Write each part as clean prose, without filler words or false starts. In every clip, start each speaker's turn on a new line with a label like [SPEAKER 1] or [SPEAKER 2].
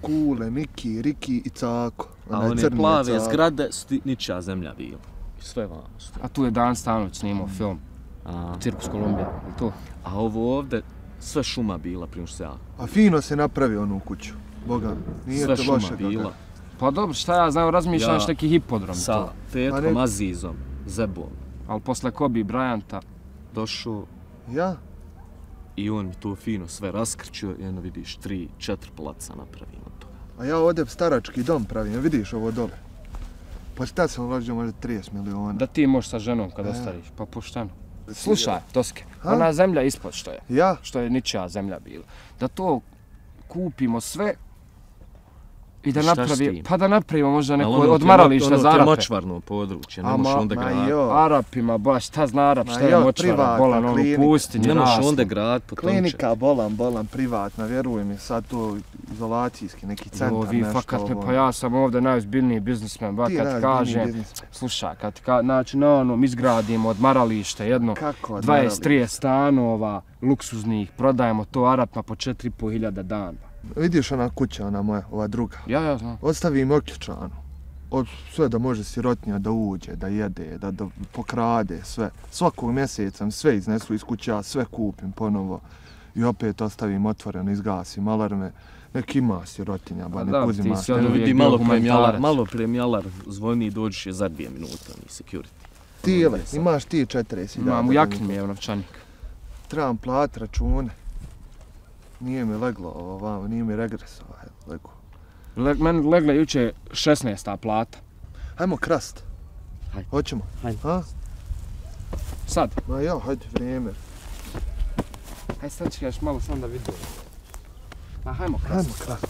[SPEAKER 1] Kule, Miki, Riki i Cako.
[SPEAKER 2] A one plave zgrade su ničija zemlja bila. I sve vamo.
[SPEAKER 3] A tu je Dan Stanović snimao film. Cirkus Kolumbija, je to?
[SPEAKER 2] A ovo ovdje sve šuma bila prije što se ja.
[SPEAKER 1] A fino se napravio onu kuću. Boga, nije
[SPEAKER 2] sve
[SPEAKER 1] to loše
[SPEAKER 2] šuma bila.
[SPEAKER 3] Pa dobro, šta ja znam, razmišljaš neki hipodrom.
[SPEAKER 2] Sa tetkom Azizom, Zebom.
[SPEAKER 3] Ali posle Kobe Bryanta
[SPEAKER 2] došao.
[SPEAKER 1] Ja?
[SPEAKER 2] I on mi to fino sve raskrčio i ono vidiš 3-4 placa napravio od toga.
[SPEAKER 1] A ja ovdje starački dom pravim, vidiš ovo dole. Pa šta sam uložio možda 30 miliona.
[SPEAKER 3] Da ti možeš sa ženom kad ostariš, pa pošteno. Slušaj, Toske, ona zemlja ispod što je.
[SPEAKER 1] Ja?
[SPEAKER 3] Što je ničija zemlja bila. Da to kupimo sve i da napravimo, pa da napravimo možda neko odmaralište za Arape.
[SPEAKER 2] Ono ti je močvarno područje, ne možeš onda graditi.
[SPEAKER 3] Arapima, baš, šta zna Arap, šta je močvara, bolan, ono u pustinji,
[SPEAKER 2] ne možeš onda graditi po tom čemu.
[SPEAKER 1] Klinika, bolan, privatna, vjeruj mi, sad to izolacijski, neki centar, nešto ovo.
[SPEAKER 3] Vi fakat me, pa ja sam ovdje najozbiljniji biznismen, ba kad kažem, slušaj, znači na onom izgradimo odmaralište, jedno 20-30 stanova, luksuznih, prodajemo to Arapima po 4.500 dana.
[SPEAKER 1] Vidiš ona kuća, ona moja, ova druga?
[SPEAKER 3] Ja znam.
[SPEAKER 1] Ostavim oključanu. Sve da može sirotinja da uđe, da jede, da pokrade, sve. Svakog mjeseca sve iznesu iz kuća, sve kupim ponovo. I opet ostavim otvoreno, izgasim alarme. Nek ima sirotinja, ba nek uzima.
[SPEAKER 2] Vidi, malo prije mi alarm zvoni i dođeš je za 2 minuta, ni security.
[SPEAKER 1] Tile, imaš ti 40.000.
[SPEAKER 3] Imam u jakni mi je novčanik.
[SPEAKER 1] Trebam plat račune. Nije mi leglo ovo, nije mi regres lego.
[SPEAKER 3] Meni legle juče 16. plata.
[SPEAKER 1] Hajmo krast. Hoćemo?
[SPEAKER 3] Hajde. Sad?
[SPEAKER 1] Ma ja, hajde, vrijeme.
[SPEAKER 3] Hajde sad čekaš malo sam da vidim. Ma hajmo krast.
[SPEAKER 1] Hajmo krast.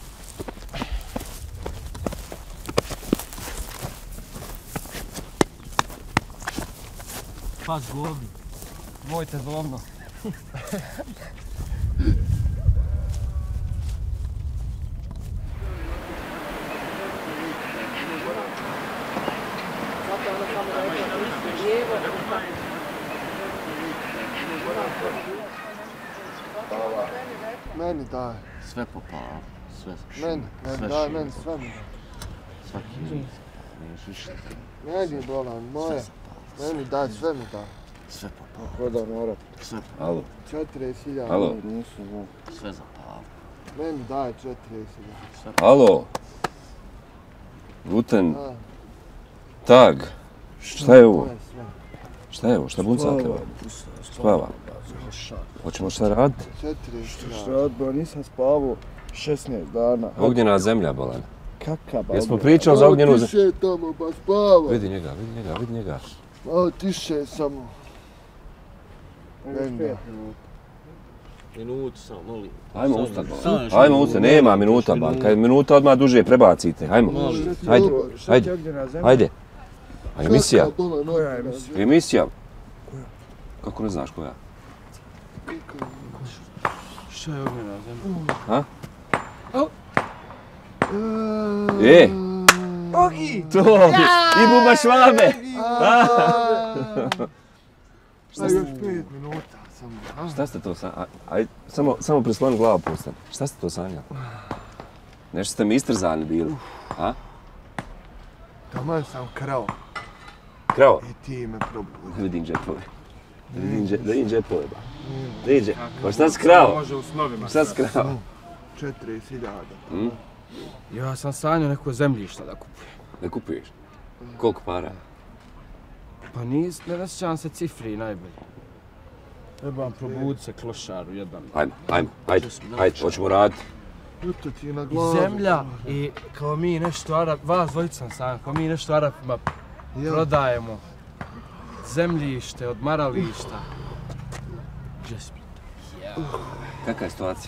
[SPEAKER 3] Pas govno. Vojte govno.
[SPEAKER 1] Meni daj.
[SPEAKER 2] Sve popao, sve.
[SPEAKER 1] Meni daj, meni sve mi daj.
[SPEAKER 2] Svaki život, nemaš više.
[SPEAKER 1] Meni bolan, moje. Meni daj, sve mi daj.
[SPEAKER 2] Sve popao.
[SPEAKER 1] Hoda mora.
[SPEAKER 2] Sve.
[SPEAKER 4] Alo.
[SPEAKER 1] 40.000.
[SPEAKER 4] Alo.
[SPEAKER 1] Nisu.
[SPEAKER 2] Sve zapao.
[SPEAKER 1] Meni daj 40.000.
[SPEAKER 4] Alo. Guten Tag. Šta je ovo? Šta je ovo? Šta buncate ovo? Spava. Hoćemo šta raditi?
[SPEAKER 1] 40.000. Šta raditi, ba nisam spavao 16 dana.
[SPEAKER 4] Ognjena zemlja, bolan.
[SPEAKER 1] Kaka ba?
[SPEAKER 4] Jesmo pričali za ognjenu zemlju?
[SPEAKER 1] Malo tiše tamo, ba spava.
[SPEAKER 4] Vidi njega.
[SPEAKER 1] Malo tiše samo.
[SPEAKER 2] Minutu samo, molim.
[SPEAKER 4] Ajmo ustat, bolan. Ajmo ustat, nema minuta, ba. Kad je minuta odmah duže prebacite. Ajmo. Ajde. A emisija? Emisija? Kako ne znaš koja?
[SPEAKER 3] Šta je ognjena zemlja?
[SPEAKER 4] Ha?
[SPEAKER 1] Ogi!
[SPEAKER 4] To! I buba švabe!
[SPEAKER 1] Šta još 5 minuta samo.
[SPEAKER 4] Šta ste to sanjali? Ajde, samo prisloni glavu pustan. Šta ste to sanjali? Nešto ste mi istrzani bili. A?
[SPEAKER 1] Taman sam krao.
[SPEAKER 4] Krao?
[SPEAKER 1] I ti me probudi.
[SPEAKER 4] Vidim džepove. Vidim džepove, ba. Vidim džepove. Pa šta si krao?
[SPEAKER 3] Može u snovima.
[SPEAKER 4] Šta si krao?
[SPEAKER 1] 40.000.
[SPEAKER 3] Ja sam sanjao neko zemljišta da kupujem.
[SPEAKER 4] Da kupuješ? Koliko para?
[SPEAKER 3] Pa ne sjećam se cifri najbolje. Trebam probudit se klošaru jedan.
[SPEAKER 4] Ajde, hoćemo raditi.
[SPEAKER 1] Uto ti na glavu.
[SPEAKER 3] Zemlja i kao mi nešto vas dvojica sam sanjao, kao mi nešto Arapima prodajemo. Zemljište, odmarališta.
[SPEAKER 4] Kakva je situacija?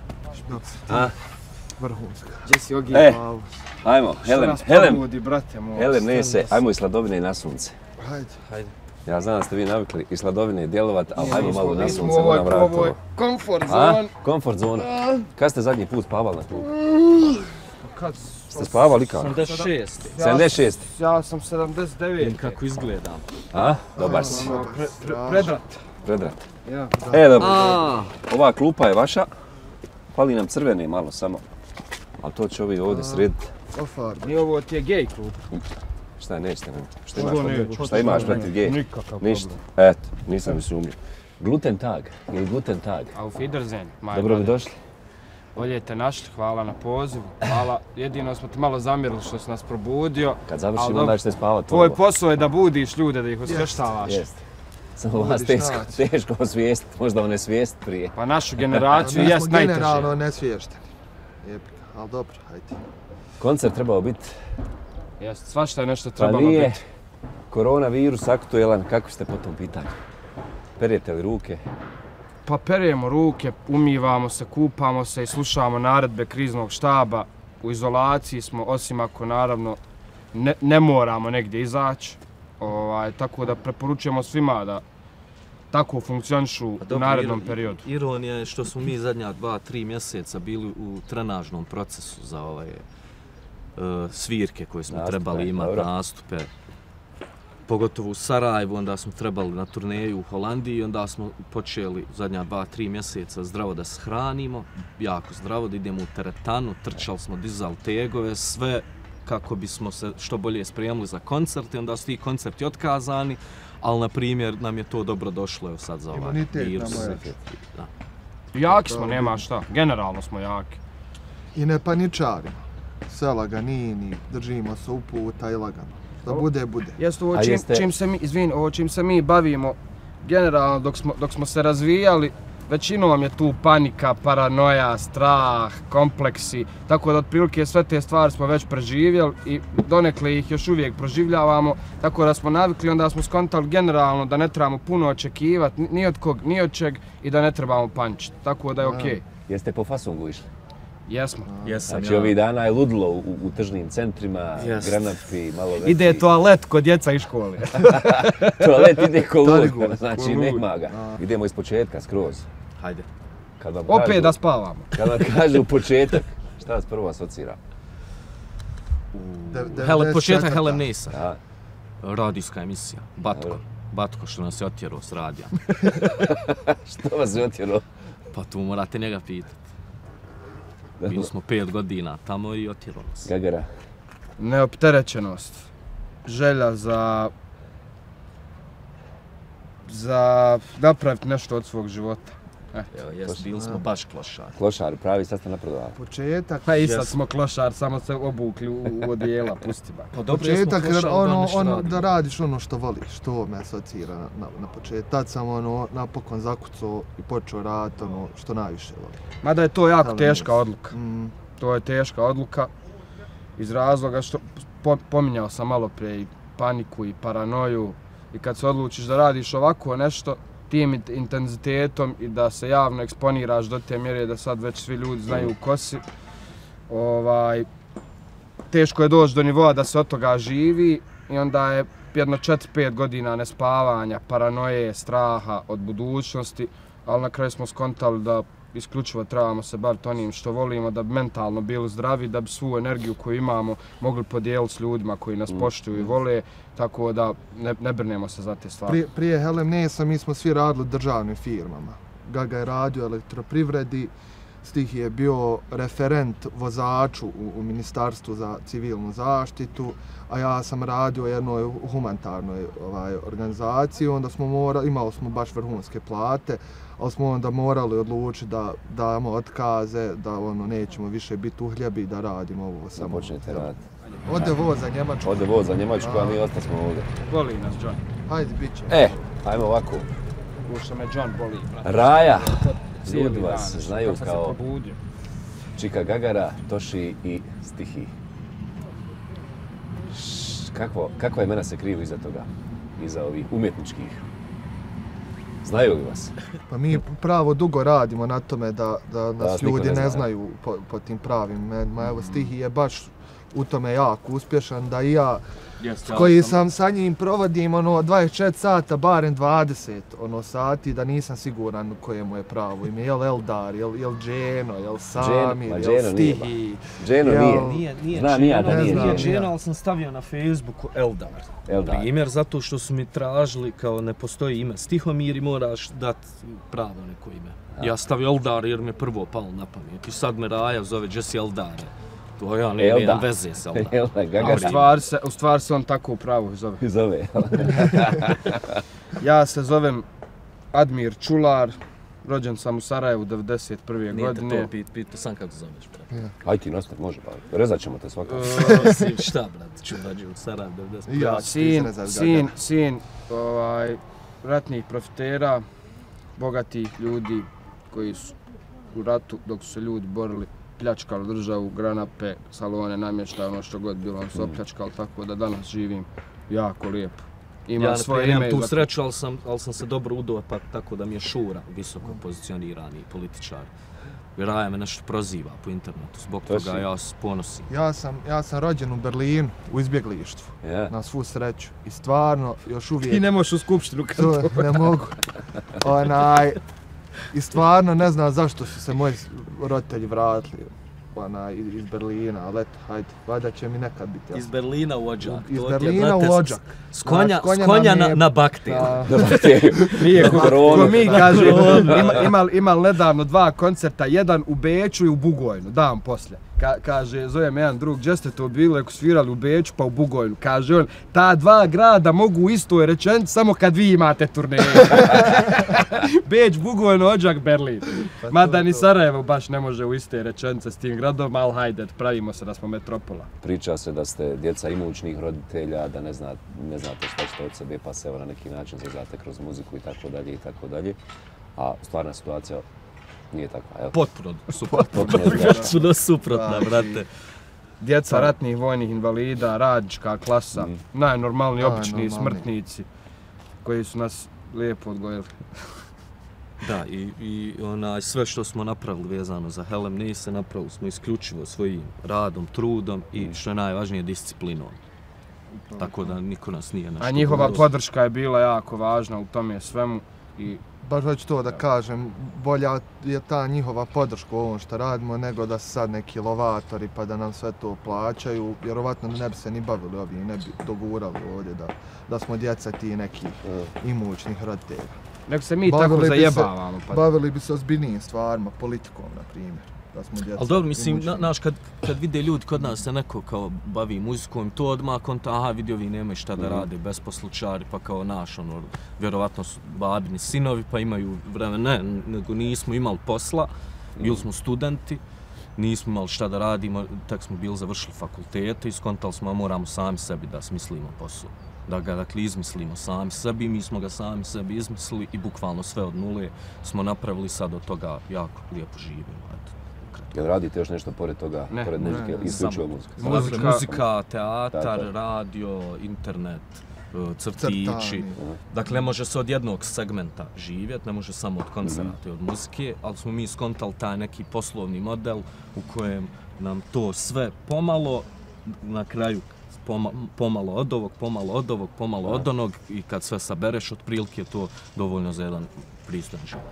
[SPEAKER 1] Vrhunska.
[SPEAKER 3] Gdje si Ogi?
[SPEAKER 4] Ajmo, Helen, nese, ajmo iz Sladovine na sunce.
[SPEAKER 1] Hajde.
[SPEAKER 4] Ja znam da ste vi navikli iz Sladovine djelovat, ali ajmo malo na sunce, moram vratiti ovo.
[SPEAKER 3] Ovo je komfort zona.
[SPEAKER 4] Komfort zona. Kad ste zadnji put spavali na tu?
[SPEAKER 3] Kad?
[SPEAKER 4] Ste spavali kako?
[SPEAKER 2] 76.
[SPEAKER 4] 76.
[SPEAKER 3] Ja sam 79.
[SPEAKER 2] I kako izgledam.
[SPEAKER 4] Dobar si. Predrat.
[SPEAKER 3] Ja.
[SPEAKER 4] Dobro. Ova klupa je vaša. Fali nam crvene malo samo. Ali to će ovi ovdje srediti.
[SPEAKER 3] Nije ovo ti je gej klub.
[SPEAKER 4] Šta nećete nam? Šta imaš protiv gej?
[SPEAKER 3] Nikakav
[SPEAKER 4] ništa.
[SPEAKER 3] problem.
[SPEAKER 4] Eto, nisam mi sumnio. Gluten tag, ili gluten tag?
[SPEAKER 3] Auf Wiedersehen,
[SPEAKER 4] Dobro mi došli.
[SPEAKER 3] Bolje te našli, hvala na pozivu. Hvala, jedino smo te malo zamjerili što si nas probudio.
[SPEAKER 4] Kad završimo onda ćete spavati.
[SPEAKER 3] Tvoj posao je da budiš ljude, da ih osvještavaš.
[SPEAKER 4] Jeste. Samo vas teško osvijestiti, možda ne svijest prije.
[SPEAKER 3] Pa našu generaciju jest najteže.
[SPEAKER 1] Generalno nesviješteni. Jebika, ali dobro, hajde.
[SPEAKER 4] Koncert trebao biti.
[SPEAKER 3] Jeste, svašta je nešto trebalo
[SPEAKER 4] biti. Pa nije
[SPEAKER 3] biti.
[SPEAKER 4] koronavirus aktuelan, kako ste po tom pitanju? Perete li ruke?
[SPEAKER 3] Pa peremo ruke, umivamo se, kupamo se i slušamo naredbe kriznog štaba. U izolaciji smo, osim ako naravno ne moramo negdje izaći. Tako da preporučujemo svima da tako funkcionišu u narednom periodu.
[SPEAKER 2] Ironija je što smo mi zadnja 2-3 mjeseca bili u trenažnom procesu za ove svirke koje smo trebali imati, nastupe. Pogotovo u Sarajevu, onda smo trebali na turneju u Holandiji, onda smo počeli zadnja 2-3 mjeseca zdravo da se hranimo, jako zdravo, da idemo u teretanu, trčali smo, dizali tegove, sve kako bismo se što bolje spremili za koncerte, onda su ti koncerti otkazani, ali na primjer nam je to dobro došlo evo sad za ovaj virus.
[SPEAKER 3] Jaki smo, nema šta, generalno smo jaki.
[SPEAKER 1] I ne paničarimo, sve laganini, držimo se uputa i lagano. Da bude.
[SPEAKER 3] Jeste ovo čim se mi bavimo, generalno dok smo se razvijali, većinom je tu panika, paranoja, strah, kompleksi, tako da otprilike sve te stvari smo već preživjeli i donekle ih još uvijek proživljavamo, tako da smo navikli, onda smo skontali generalno da ne trebamo puno očekivati, ni od kog, ni od čeg i da ne trebamo paničiti, tako da je okej.
[SPEAKER 4] Jeste po fasungu išli?
[SPEAKER 3] Jesmo.
[SPEAKER 4] Znači ovih dana je ludilo u tržnim centrima, granapi, malo veći.
[SPEAKER 3] Ide toalet kod djeca iz škole.
[SPEAKER 4] Toalet ide ko lud, znači nema ga. Idemo iz početka, skroz.
[SPEAKER 2] Hajde.
[SPEAKER 3] Opet da spavamo.
[SPEAKER 4] Kad vam kažu početak, šta vas prvo asocira?
[SPEAKER 2] Početak Helem Nisa. Radijska emisija, Batko. Batko što nas je otjerao s radija.
[SPEAKER 4] Što vas je otjerao?
[SPEAKER 2] Pa tu morate njega pitati. Bili smo 5 godina tamo i otjerao nas.
[SPEAKER 4] Gagara?
[SPEAKER 3] Neopterećenost. Želja za napraviti nešto od svog života.
[SPEAKER 2] Evo, bili smo baš klošari.
[SPEAKER 4] Klošari, pravi, sad ste napredovali.
[SPEAKER 1] Početak...
[SPEAKER 3] Pa i sad smo klošari, samo se obukli u odijela, pusti ba.
[SPEAKER 1] Početak, da radiš ono što voliš, to me asocira na početak. Tad sam napokon zakucao i počeo raditi ono što najviše volim.
[SPEAKER 3] Mada je to jako teška odluka. To je teška odluka iz razloga što pominjao sam malo prije i paniku i paranoju i kad se odlučiš da radiš ovako nešto, tim intenzitetom i da se javno eksponiraš do te mjere da sad već svi ljudi znaju ko si. Teško je doći do nivoa da se od toga živi i onda je jedno 4-5 godina nespavanja, paranoje, straha od budućnosti, ali na kraju smo skontali da isključivo trebamo se baviti onim što volimo, da bi mentalno bili zdravi, da bi svu energiju koju imamo mogli podijeliti s ljudima koji nas poštuju i vole, tako da ne brinemo se za te stvari.
[SPEAKER 1] Prije Helem Nesa mi smo svi radili u državnim firmama. Gaga je radio u elektroprivredi, Stih je bio referent vozaču u Ministarstvu za civilnu zaštitu, a ja sam radio u jednoj humanitarnoj organizaciji, onda imali smo baš vrhunske plate, ali smo onda morali odlučiti da damo otkaze, da nećemo više biti uhljebi, da radimo ovo samo.
[SPEAKER 4] Počnete raditi.
[SPEAKER 1] Ode voz za Njemačku.
[SPEAKER 4] Ode voz za Njemačku, a mi ostasmo ovdje.
[SPEAKER 3] Voli nas John.
[SPEAKER 1] Hajde, bit će.
[SPEAKER 4] Ajmo ovako.
[SPEAKER 3] Ušto me John boli.
[SPEAKER 4] Raja. Ljudi vas znaju kao Čika Gagara, Toši i Stihi. Kakva imena se kriju iza toga? Iza ovih umjetničkih? Znaju li vas?
[SPEAKER 1] Pa mi pravo dugo radimo na tome da nas ljudi ne znaju po tim pravim imenima. Evo, Stihi je baš u tome jako uspješan, da i ja koji sam sa njim provodim 24 sata, barem 20 sati, da nisam siguran koje mu je pravo ime. Jel Eldar, jel Dženo, jel Samir, jel Stihi.
[SPEAKER 4] Dženo nije.
[SPEAKER 2] Nije Dženo, ali sam stavio na Facebooku Eldar. Primjer, zato što su mi tražili kao ne postoji ime Stihomir i moraš dati pravo neko ime. Ja stavio Eldar jer mi je prvo palo na pamet i sad me Raja zove Jesse Eldar. To ja nemam veze sa onda.
[SPEAKER 3] U stvari se on tako u pravu zove.
[SPEAKER 4] Zove.
[SPEAKER 3] Ja se zovem Admir Čular, rođen sam u Sarajevu 91. godine.
[SPEAKER 2] Nije to, pitao sam kako zoveš, brate.
[SPEAKER 4] Aj ti nastav, može pa, rezat ćemo te svakako.
[SPEAKER 2] Šta, brate, Čurađe u Sarajevu 91.
[SPEAKER 3] Ja, sin ratnih profitera, bogatih ljudi koji su u ratu, dok su se ljudi borili, pljačkali državu, granape, salone, namještaj, ono što god bilo, on su opljačkali, tako da danas živim jako lijepo.
[SPEAKER 2] Ja nemam tu sreću, ali sam se dobro udao, pa tako da mi je Šura visoko pozicionirani političar. Raja me nešto proziva po internetu, zbog toga ja se ponosim.
[SPEAKER 1] Ja sam rođen u Berlinu, u izbjeglištvu, na svu sreću. I stvarno, još uvijek...
[SPEAKER 3] Ti ne možeš u skupštinu kad to...
[SPEAKER 1] Ne mogu. I stvarno ne znam zašto su se moji roditelji vratili iz Berlina, ali eto, hajde, valjda će mi nekad biti jasno.
[SPEAKER 2] Iz Berlina u Odžak.
[SPEAKER 1] Iz Berlina u Odžak.
[SPEAKER 2] S konja na bakteriju.
[SPEAKER 3] Nije, ko mi kaže, imal nedavno 2 koncerta, jedan u Beču i u Bugojnu, dan poslije. Kaže, zove me jedan drug, gdje ste to bili, ako svirali u Beču pa u Bugojnu. Kaže on, ta 2 grada mogu u istoj rečenici samo kad vi imate turneje. Beč, Bugojno, Odžak, Berlin. Mada ni Sarajevo baš ne može u iste rečenice s tim gradom, ali hajde, pravimo se da smo metropola.
[SPEAKER 4] Priča se da ste djeca imućnih roditelja, da ne znate šta ćete od sebe, pa se evo na neki način zazate kroz muziku i tako dalje i tako dalje. A stvarna situacija nije takva, evo.
[SPEAKER 2] Potpuno suprotna, brate.
[SPEAKER 3] Djeca ratnih vojnih invalida, radnička klasa, najnormalniji obični smrtnici koji su nas lijepo odgojili.
[SPEAKER 2] Da, i sve što smo napravili vezano za Helem Nise, napravili smo isključivo svojim radom, trudom i što je najvažnije disciplinom. Tako da niko nas nije nešto...
[SPEAKER 3] A njihova podrška je bila jako važna u tome svemu i...
[SPEAKER 1] Baš hoću to da kažem, bolja je ta njihova podrška u ovom što radimo nego da su sad neki lovatori pa da nam sve to plaćaju. Vjerovatno ne bi se ni bavili ovi, ne bi dogurali ovdje da smo djeca ti nekih imućnih roditelja.
[SPEAKER 3] Nego se mi tako zajebavamo.
[SPEAKER 1] Bavili bi se ozbiljnijim stvarima, politikom, na primjer.
[SPEAKER 2] Ali dobro, mislim, znaš, kad vide ljudi kod nas se neko kao bavi muzikom, to odmah konta, aha, vidio vi nemaju šta da rade, besposlučari, pa kao naš, ono, vjerovatno su babini sinovi, pa imaju vremena, ne, nego nismo imali posla, bili smo studenti, nismo imali šta da radimo, tek smo bili završili fakultete i skontali smo, moramo sami sebi da smislimo posao. Da ga, dakle, izmislimo sami sebi, mi smo ga sami sebi izmislili i bukvalno sve od nule smo napravili, sad od toga jako lijepo živimo.
[SPEAKER 4] Jel radite još nešto pored toga, pored muzike, isključivo muzika?
[SPEAKER 2] Muzika, teatar, radio, internet, crtići. Dakle, ne može se od jednog segmenta živjeti, ne može samo od koncerta i od muzike, ali smo mi skontali taj neki poslovni model u kojem nam to sve pomalo, na kraju pomalo od ovog, pomalo od onog i kad sve sabereš, otprilike je to dovoljno za jedan pristojan život.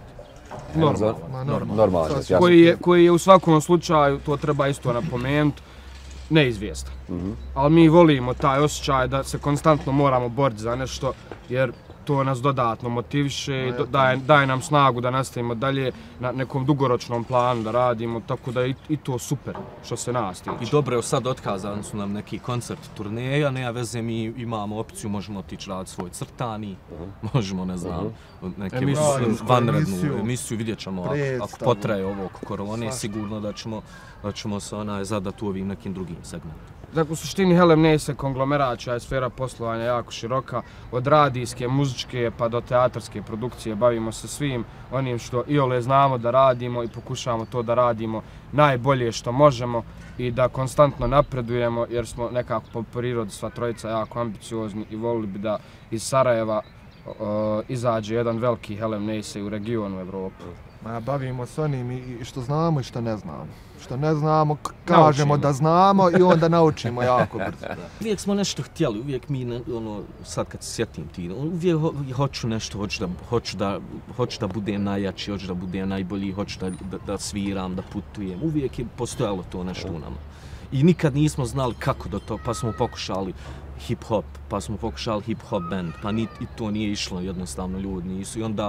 [SPEAKER 3] Normalno. Koji je u svakom slučaju, to treba isto napomenuti, neizvjestan. Ali mi volimo taj osjećaj da se konstantno moramo boriti za nešto, jer to nas dodatno motiviše i daje nam snagu da nastavimo dalje na nekom dugoročnom planu da radimo, tako da je i to super što se nas tiče.
[SPEAKER 2] I dobro, sad otkazani su nam neki koncert turneja, nema veze, mi imamo opciju, možemo otići raditi svoj crtani, možemo, ne znam, neke vanrednu emisiju, vidjet ćemo ako potraje ovo korone, sigurno da ćemo se zadati u ovim nekim drugim segmentima.
[SPEAKER 3] Dakle, u suštini Helem Nise konglomerat čija je sfera poslovanja jako široka, od radijske, muzičke pa do teatarske produkcije, bavimo se svim onim što iole znamo da radimo i pokušavamo to da radimo najbolje što možemo i da konstantno napredujemo jer smo nekako po prirodi sva trojica jako ambiciozni i volili bi da iz Sarajeva izađe jedan veliki Helem Nise u regionu Evrope.
[SPEAKER 1] Bavimo se onim i što znamo i što ne znamo. Što ne znamo, kažemo da znamo i onda naučimo jako brzo.
[SPEAKER 2] Uvijek smo nešto htjeli, uvijek mi, sad kad se sjetim ti, uvijek hoću nešto, hoću da budem najjači, hoću da budem najbolji, hoću da sviram, da putujem. Uvijek je postojalo to nešto u nama. I nikad nismo znali kako do to, pa smo pokušali hip-hop, pa smo pokušali hip-hop band, pa i to nije išlo, jednostavno ljudi nisu. I onda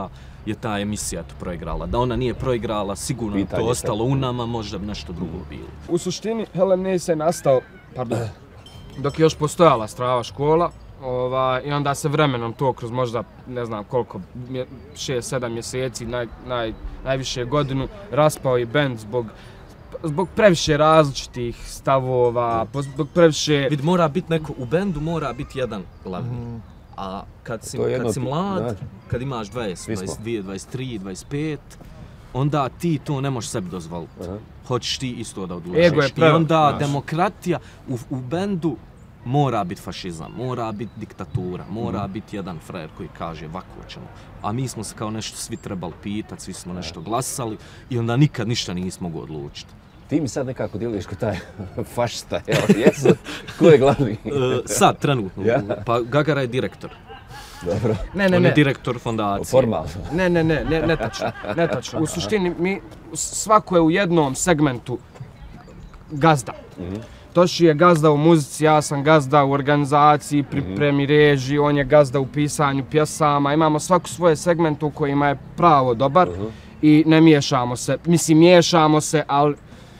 [SPEAKER 2] je ta emisija to proigrala. Da ona nije proigrala, sigurno bi to ostalo u nama, možda bi nešto drugo bilo.
[SPEAKER 3] U suštini, Helen Nace je nastao, dok je još postojala Strava škola, i onda se vremenom to kroz možda, ne znam koliko, 6-7 mjeseci, najviše godinu, raspao i bend zbog previše različitih stavova, zbog previše...
[SPEAKER 2] Vid, mora biti neko, u bendu mora biti jedan glavni. A kad si mlad, kad imaš 20, 22, 23, 25, onda ti to ne možeš sebi dozvoliti. Hoćeš ti isto da odlučiš. I onda demokratija u bendu mora biti fašizam, mora biti diktatura, mora biti jedan frajer koji kaže ovako ćemo. A mi smo se kao nešto svi trebali pitati, svi smo nešto glasali i onda nikad ništa nismo mogli odlučiti.
[SPEAKER 4] Ti mi sad nekako djeluješ kao taj fašista, jesu? Ko je glavni?
[SPEAKER 2] Sad, trenutno. Pa Gagara je direktor.
[SPEAKER 4] Dobro.
[SPEAKER 2] On je direktor fondacije.
[SPEAKER 4] Formalno.
[SPEAKER 3] Netačno. U suštini, svako je u jednom segmentu gazda. Toši je gazda u muzici, ja sam gazda u organizaciji, pripremi režiji, on je gazda u pisanju pjesama. Imamo svaku svoje segmente u kojima je pravo dobar i ne miješamo se. Mislim, miješamo se, ali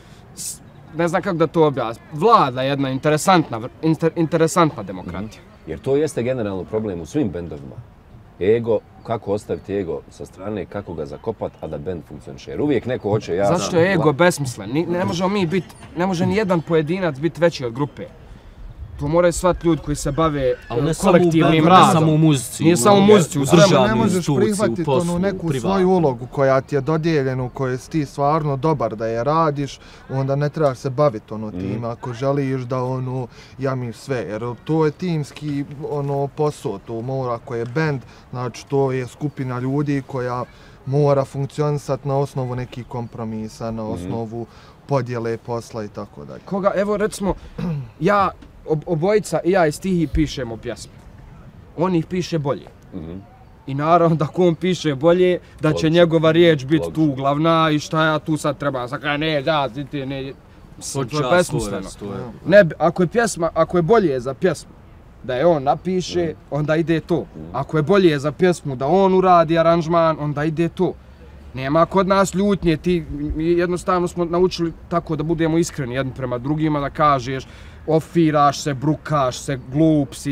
[SPEAKER 3] ne znam kako da to objasnim. Vlada jedna interesantna demokratija.
[SPEAKER 4] Jer to jeste generalno problem u svim bendovima. Ego, kako ostaviti ego sa strane, kako ga zakopati, a da bend funkcioniše. Jer uvijek neko hoće ja...
[SPEAKER 3] Zašto je ego besmislen? Ne može ni jedan pojedinac biti veći od grupe. To moraju shvatiti ljudi koji se bave kolektivnim radom.
[SPEAKER 2] Ne samo u muzici.
[SPEAKER 3] Nije samo u muzici, u
[SPEAKER 1] državnoj ne možeš prihvatiti onu neku svoju ulogu koja ti je dodijeljena, u kojoj si ti stvarno dobar da je radiš, onda ne trebaš se baviti tim ako želiš da jamiš sve. Jer to je timski posao, to mora, ako je bend, znači to je skupina ljudi koja mora funkcionisati na osnovu nekih kompromisa, na osnovu podjele posla i tako dalje.
[SPEAKER 3] Koga, evo recimo, obojica i ja i Stihi pišemo pjesme. On ih piše bolje. I naravno da ko on piše bolje, da će njegova riječ biti tu glavna i šta ja tu sad trebam. Sad kaj ne, to je besmisleno. Ako je bolje za pjesmu da je on napiše, onda ide to. Ako je bolje za pjesmu da on uradi aranžman, onda ide to. Nema kod nas ljutnje, jednostavno smo naučili tako da budemo iskreni jedni prema drugima, da kažeš ofiraš se, brukaš se, glup si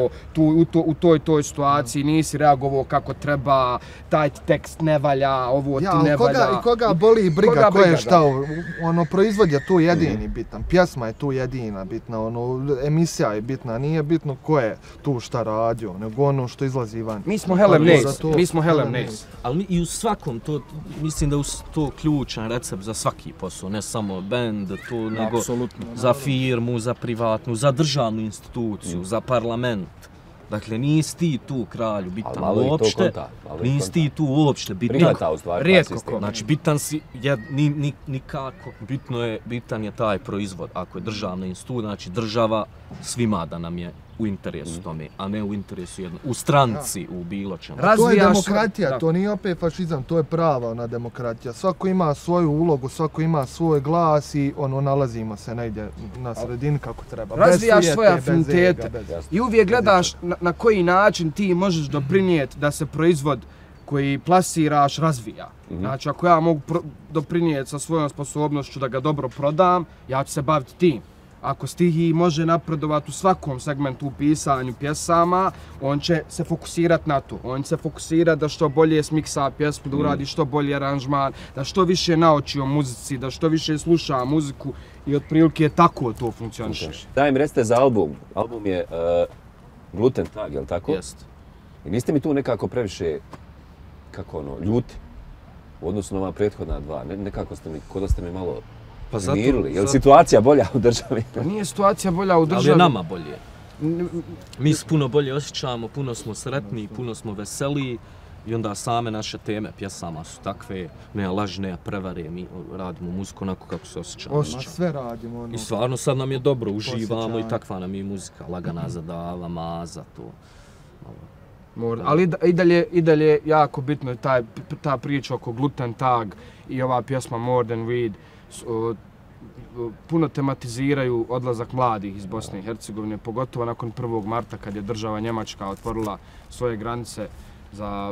[SPEAKER 3] u toj situaciji, nisi reagovao kako treba, taj ti tekst ne valja, ovo ti ne valja.
[SPEAKER 1] I koga boli briga ko je šta, proizvod je tu jedini bitan, pjesma je tu jedina bitna, emisija je bitna, nije bitno ko je tu šta radio, nego ono što izlazi van.
[SPEAKER 3] Mi smo Helen Nace.
[SPEAKER 2] Ali i u svakom, mislim da je to ključan recept za svaki posao, ne samo band, nego za firmu, za privatnu, za državnu instituciju, za parlament. Dakle, nisi ti tu kralju bitan uopšte, nisi ti tu uopšte bitan.
[SPEAKER 3] Rijetko ko.
[SPEAKER 2] Znači, bitan si nikako, bitan je taj proizvod. Ako je državna institucija, znači država svima da nam je u interesu tome, a ne u interesu u stranci, u bilo čemu.
[SPEAKER 1] To je demokratija, to nije opet fašizam, to je prava demokratija. Svako ima svoju ulogu, svako ima svoj glas i nalazimo se negdje na sredini kako treba.
[SPEAKER 3] Razvijaš svoje afinitete i uvijek gledaš na koji način ti možeš doprinijeti da se proizvod koji plasiraš razvija. Znači, ako ja mogu doprinijeti sa svojom sposobnošću da ga dobro prodam, ja ću se baviti tim. Ako Stihi može napredovati u svakom segmentu u pisanju pjesama, on će se fokusirati na to. On će se fokusirati da što bolje smiksa pjesmu, da uradi što bolji aranžman, da što više nauči o muzici, da što više sluša muziku i otprilike tako to funkcioniše.
[SPEAKER 4] Daj mi recite za album. Album je Gluten Tag, je li tako?
[SPEAKER 2] Jest.
[SPEAKER 4] I niste mi tu nekako previše, ljuti u odnosu na ova prethodna dva? Nekako ste mi, kod da ste mi malo... Je li situacija bolja u državi?
[SPEAKER 3] Pa nije situacija bolja u državi.
[SPEAKER 2] Ali je nama bolje. Mi se puno bolje osjećamo, puno smo sretni, puno smo veseliji i onda same naše teme pjesama su takve, ne laži, ne prevare, mi radimo muziku onako kako se osjećamo.
[SPEAKER 1] Sve radimo.
[SPEAKER 2] I stvarno sad nam je dobro, uživamo i takva nam je muzika, lagana zadava, maza, to.
[SPEAKER 3] Ali i dalje jako bitno je ta priča oko Gluten Tag i ova pjesma More Than Weed. Puno tematiziraju odlazak mladih iz Bosne i Hercegovine, pogotovo nakon 1. marta kad je država Njemačka otvorila svoje granice za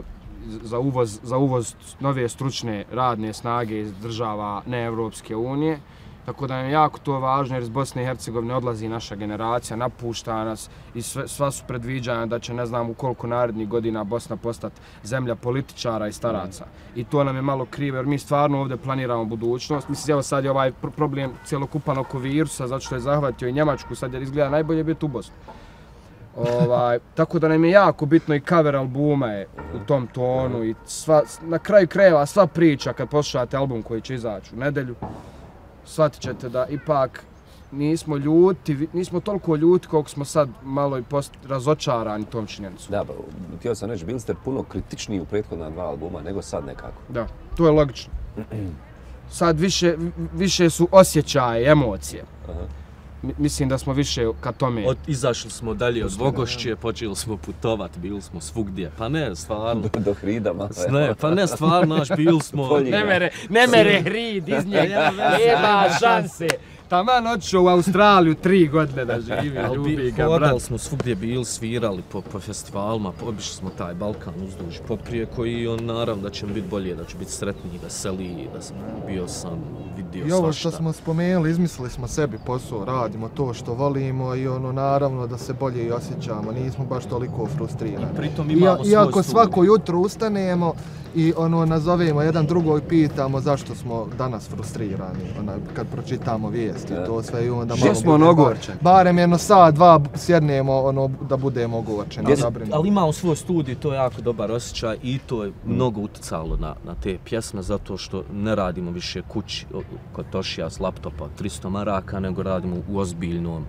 [SPEAKER 3] za uvoz nove stručne radne snage iz država ne Evropske unije. Tako da nam je jako to važno jer iz Bosne i Hercegovine odlazi naša generacija, napušta nas i sva su predviđanja da će ne znam u koliko narednih godina Bosna postati zemlja političara i staraca. I to nam je malo krivo jer mi stvarno ovdje planiramo budućnost. Mislim, evo sad je ovaj problem cjelokupan oko virusa zato što je zahvatio i Njemačku, sad jer izgleda najbolje biti u Bosni. Tako da nam je jako bitno i cover albuma je u tom tonu i na kraju krajeva sva priča kad poslušate album koji će izaći u nedjelju. Shvatit ćete da ipak nismo ljuti, nismo toliko ljuti koliko smo sad malo i razočarani tom činjenicom.
[SPEAKER 4] Da, htio sam reći, bili ste puno kritičniji u prethodna 2 albuma nego sad nekako.
[SPEAKER 3] Da, to je logično. Sad više su osjećaje, emocije. Mislim da smo više ka tome.
[SPEAKER 2] Izašli smo dalje od Vogošće, počeli smo putovat, bili smo svugdje. Pa ne, stvarno.
[SPEAKER 4] Do Hrida malo.
[SPEAKER 2] Ne, pa ne, stvarno, bili smo...
[SPEAKER 3] Ne mere Hrid iz njega, nema šanse. Taman otišao u Australiju 3 godine da živi, ljubi ga, brat.
[SPEAKER 2] Hodali smo svugdje bili, svirali po festivalima, obišli smo taj Balkan uzduž poprijeko i naravno da će mi biti bolje, da će biti sretniji, veseliji, da sam bio sam, vidio svašta.
[SPEAKER 1] I ovo što smo spomenuli, izmislili smo sebi posao, radimo to što volimo i naravno da se bolje i osjećamo, nismo baš toliko frustrirani.
[SPEAKER 2] I pritom imamo svoj
[SPEAKER 1] iako svako jutro ustanemo i nazovemo jedan drugog i pitamo zašto smo danas frustrirani, kad pročitamo vijesti i to sve i onda malo
[SPEAKER 3] smo ogorčeni.
[SPEAKER 1] Barem jedno sat, 2 sjednemo da budemo ogorčeni.
[SPEAKER 2] Ali imamo svoj studij, to je jako dobar osjećaj i to je mnogo utjecalo na te pjesme zato što ne radimo više kući kod Tošija s laptopa 300 maraka, nego radimo u ozbiljnom,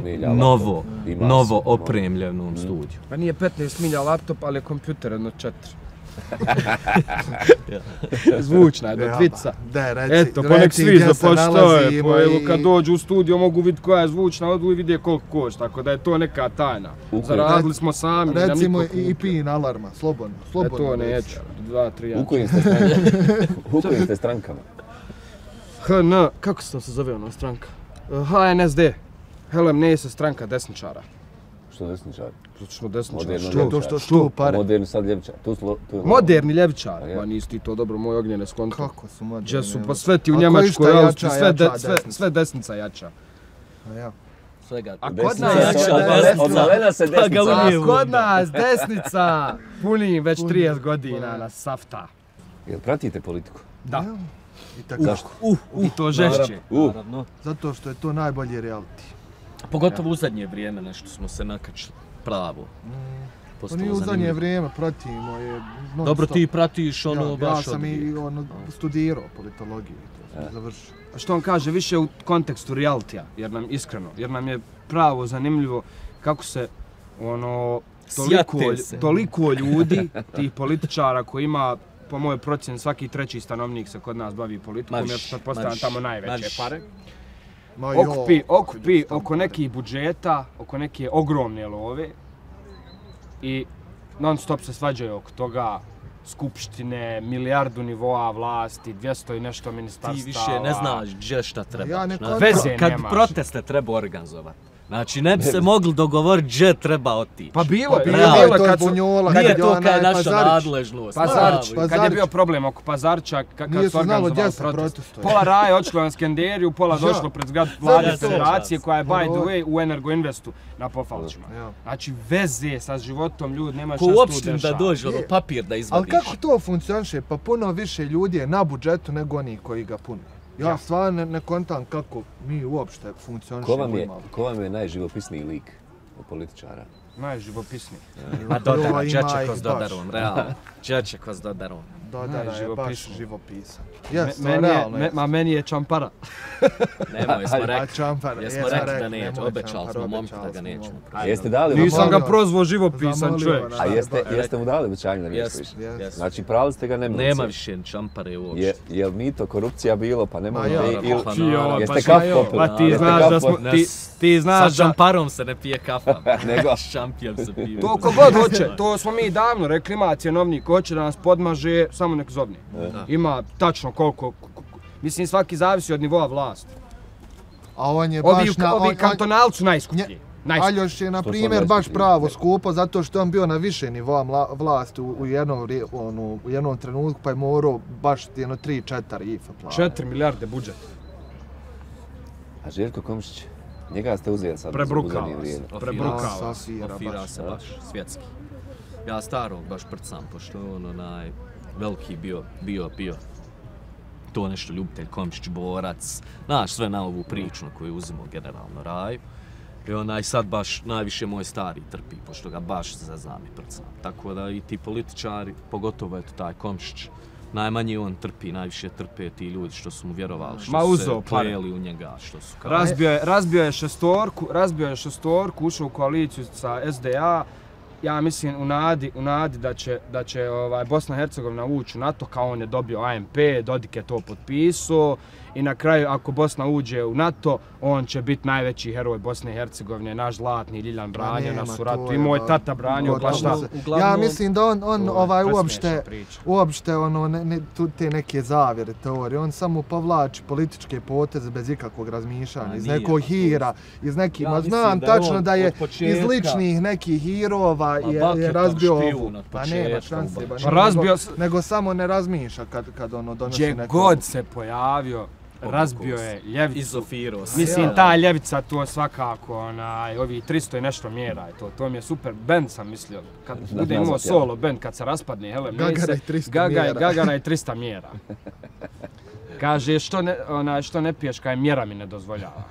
[SPEAKER 2] novo opremljenom studiju.
[SPEAKER 3] Pa nije 15 milja laptop, ali je kompjuter jedno 4. Zvučna je do dvica. Eto, pa nek svi započtoje, kad dođu u studio mogu vidjeti koja je zvučna, odu i vidje koliko košta, tako da je to neka tajna. Zaradili smo sami.
[SPEAKER 1] Recimo i pin alarma, slobodno.
[SPEAKER 3] To neću, 2-3 jača.
[SPEAKER 4] U kojim ste strankama?
[SPEAKER 3] HN, kako se to se zove ona stranka? SNSD, Helem Nese stranka desničara.
[SPEAKER 4] Što desničar?
[SPEAKER 3] Zato što desničar.
[SPEAKER 1] Što pare?
[SPEAKER 4] Moderni sad ljevičar.
[SPEAKER 3] Moderni ljevičar. Ma nisi ti to dobro, moj ognjene skonto.
[SPEAKER 1] Kako su moderni?
[SPEAKER 3] Gdje su pa sve ti u Njemačkoj, Austriji, sve desnica jača.
[SPEAKER 2] A kod nas
[SPEAKER 3] kod nas desnica punim već 30 godina na safta.
[SPEAKER 4] Jel pratite politiku?
[SPEAKER 3] Da.
[SPEAKER 4] Zašto?
[SPEAKER 3] I to žešće.
[SPEAKER 1] Zato što je to najbolji reality.
[SPEAKER 2] Pogotovo u zadnje vrijeme nešto smo se nakačili pravo.
[SPEAKER 1] Pa nije u zadnje vrijeme, pratimo je non-stop.
[SPEAKER 2] Dobro, ti pratiš baš
[SPEAKER 1] ja sam i studirao politologiju, to sam završio.
[SPEAKER 3] A što on kaže, više u kontekstu realitija, jer nam je pravo zanimljivo kako se toliko ljudi, tih političara koji ima, po mojoj procjeni, svaki 3. stanovnik se kod nas bavi politikom, jer što postavljam tamo najveće pare. Okupi oko nekih budžeta, oko neke ogromne love i non stop se svađaju oko toga, skupštine, milijardu nivoa vlasti, 200 i nešto ministarstava.
[SPEAKER 2] Ti više ne znaš gdje šta treba.
[SPEAKER 3] Veze
[SPEAKER 2] kad
[SPEAKER 3] nemaš.
[SPEAKER 2] Proteste treba organizovati. Znači, ne bi se mogli dogovoriti gdje treba otići.
[SPEAKER 3] Pa bilo je
[SPEAKER 1] kad su Bunjola,
[SPEAKER 2] nije to kao naša nadležnost.
[SPEAKER 3] Kad je bio problem oko Pazarića, kad su organizovali protest. Pola raje očelo na Skenderiju, pola došlo pred zgrad vlade federacije koja je by the way u Energoinvestu na Pofalćima. Znači, veze sa životom ljudi, nema šta se tu dešava.
[SPEAKER 2] Ko uopšte da dođe, papir da izvadiš.
[SPEAKER 1] Ali kako to funkcioniše? Pa puno više ljudi je na budžetu nego oni koji ga pune. Ja stvarno ne kontam kako mi uopšte funkcionišemo.
[SPEAKER 4] Ko vam je najživopisniji lik od političara?
[SPEAKER 3] Najživopisniji?
[SPEAKER 2] Ma Dodara, Čečeko s Dodarom, realno. Čečeko s Dodarom.
[SPEAKER 1] Dodara je baš živopisan.
[SPEAKER 3] Meni je Čampara.
[SPEAKER 2] Nemoj, jesmo rekli da nećemo, obećali smo momku da ga nećemo.
[SPEAKER 3] Nisam ga prozvao živopisan čovjek.
[SPEAKER 4] A jeste mu dali obećanje da neće više? Znači pravili ste ga nemojte.
[SPEAKER 2] Nema više Čampare uopšte.
[SPEAKER 4] Jel mito, korupcija bilo, pa nema
[SPEAKER 3] jeste kaf popili? Pa ti znaš
[SPEAKER 2] sa Čamparom se ne pije kafa. Nego šampion se pije.
[SPEAKER 3] To kogod hoće, to smo mi davno rekli, ima cjenovnik, hoće da nas podmaže, samo nek zovni. Ima tačno koliko, mislim svaki zavisi od nivoa vlasti.
[SPEAKER 1] A on je baš
[SPEAKER 3] Ovi kantonalci su najskuplji.
[SPEAKER 1] Aljoš je, na primjer, baš pravo skupo, zato što je on bio na više nivoa vlasti u jednom trenutku, pa je morao baš 3-4 IFA plava.
[SPEAKER 3] 4 milijarde budžet.
[SPEAKER 4] A Željko Komšić, njega ste uzeli sad
[SPEAKER 3] Prebrukao
[SPEAKER 4] u zadnje vrijeme.
[SPEAKER 2] Ofira se baš svjetski. Ja starog baš prcam, pošto je on veliki bio to nešto ljubitelj, Komšić, borac, znaš sve na ovu priču na koju uzimo generalno Raju. I sad baš najviše moj stari trpi, pošto ga baš zazam i prcam. Tako da i ti političari, pogotovo eto taj Komšić, najmanje on trpi, najviše trpe ti ljudi što su mu vjerovali, što su se kleli u njega, što su kao...
[SPEAKER 3] Razbio je šestorku, ušao u koaliciju sa SDA. Ja mislim u nadi da će Bosna i Hercegovina ući u NATO, kao on je dobio ANP, Dodik je to potpisao i na kraju ako Bosna uđe u NATO, on će biti najveći heroj Bosne i Hercegovine, naš zlatni Ljiljan branio nas u ratu i moj tata branio, pa šta?
[SPEAKER 1] Ja mislim da on uopšte te neke zavjere, teorije, on samo povlači političke poteze bez ikakvog razmišljanja, iz nekog hira, iz nekih, znam tačno da je iz ličnih nekih hirova je razbio ovu. Pa nema šanse, nego samo ne razmišlja kad donosi neko.
[SPEAKER 3] Gdje god se pojavio, razbio je ljevicu.
[SPEAKER 2] Izofirao se.
[SPEAKER 3] Mislim, ta ljevica to svakako, ovi 300 i nešto mjera je to. To mi je super band, sam mislio. Kad bude imao solo band, kad se raspadne Helen Mese, Gagara i 300 mjera. Kaže, što ne piješ, kaj mjera mi ne dozvoljava.